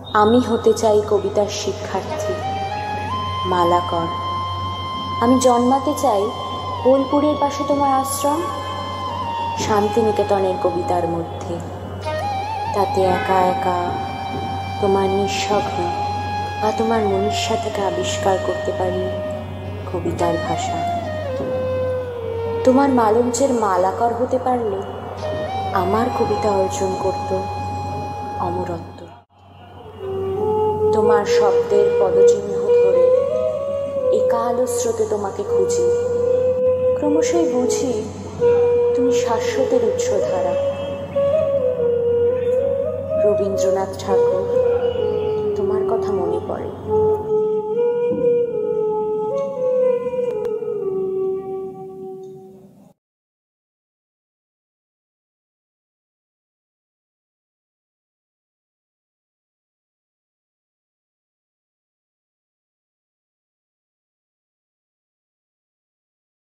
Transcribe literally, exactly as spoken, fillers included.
আমি হতে চাই কবিতার শিক্ষার্থী, মালাকর। আমি জন্মাতে চাই বোলপুরের পাশে তোমার আশ্রম, শান্তিনিকেতনের কবিতার মধ্যে। তাতে একা একা তোমার নিঃস্বপ্ন বা তোমার মনীষা থেকে আবিষ্কার করতে পারি কবিতার ভাষা। তোমার মালঞ্চের মালাকর হতে পারলে আমার কবিতা অর্জন করত অমরত্ব। তোমার শব্দের পদচিহ্ন ধরে একালো স্রোতে তোমাকে খুঁজি, ক্রমশই বুঝি তুমি শাশ্বতের উৎসধারা। রবীন্দ্রনাথ ঠাকুর, তোমার কথা মনে পড়ে।